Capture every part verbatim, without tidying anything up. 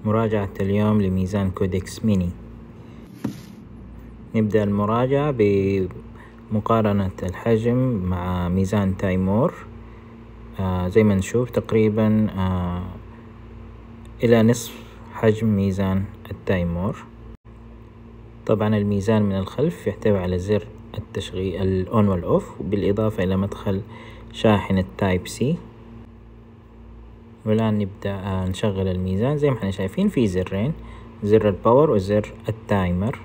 مراجعة اليوم لميزان كودكس ميني. نبدأ المراجعة بمقارنة الحجم مع ميزان تايمور. آه زي ما نشوف تقريبا آه إلى نصف حجم ميزان التايمور. طبعا الميزان من الخلف يحتوي على زر التشغيل الأون والأوف، بالإضافة إلى مدخل شاحن التايب سي. والآن نبدأ نشغل الميزان. زي ما احنا شايفين في زرين، زر الباور وزر التايمر.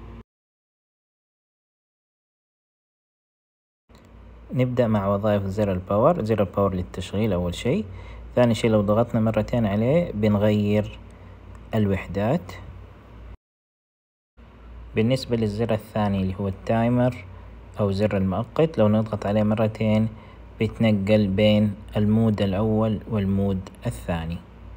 نبدأ مع وظائف زر الباور. زر الباور للتشغيل أول شيء. ثاني شيء لو ضغطنا مرتين عليه بنغير الوحدات. بالنسبة للزر الثاني اللي هو التايمر أو زر المؤقت، لو نضغط عليه مرتين بيتنقل بين المود الأول والمود الثاني.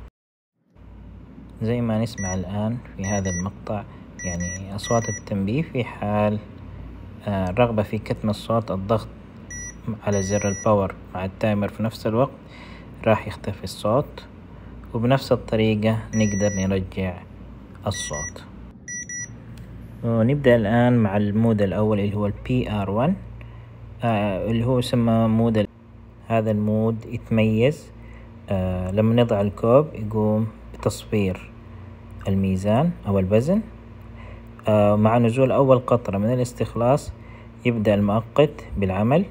زي ما نسمع الآن في هذا المقطع، يعني أصوات التنبيه في حال آه رغبة في كتم الصوت، الضغط على زر الباور مع التايمر في نفس الوقت راح يختفي الصوت، وبنفس الطريقة نقدر نرجع الصوت. ونبدأ الآن مع المود الأول اللي هو ال بي آر واحد، آه اللي هو يسمى مود. هذا المود يتميز آه لما نضع الكوب يقوم بتصفير الميزان أو الوزن. آه مع نزول أول قطرة من الاستخلاص يبدأ المؤقت بالعمل.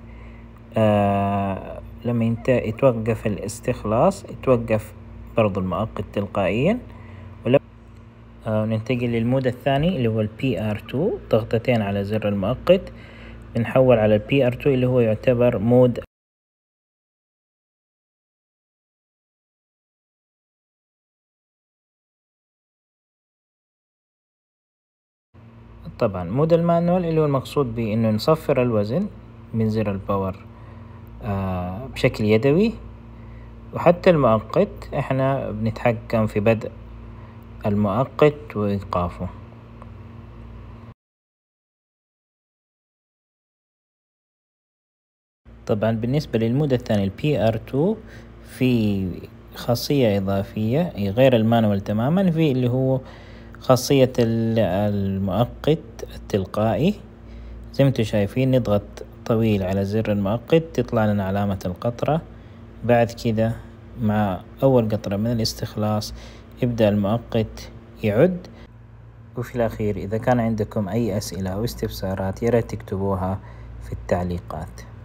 آه لما يتوقف الاستخلاص يتوقف برضو المؤقت تلقائيا. ولما آه ننتقل للمود الثاني اللي هو ال بي آر اثنين، ضغطتين على زر المؤقت بنحول على ال بي آر اثنين اللي هو يعتبر مود طبعا مود المانوال اللي هو المقصود به انه نصفر الوزن من زر الباور آه بشكل يدوي. وحتى المؤقت احنا بنتحكم في بدء المؤقت وايقافه. طبعا بالنسبة للمود الثاني ال بي آر اثنين في خاصية إضافية غير المانوال تماما، في اللي هو خاصية المؤقت التلقائي. زي ما انتم شايفين نضغط طويل على زر المؤقت تطلع لنا علامة القطرة. بعد كده مع أول قطرة من الاستخلاص يبدأ المؤقت يعد. وفي الأخير إذا كان عندكم أي أسئلة أو استفسارات يا ريت تكتبوها في التعليقات.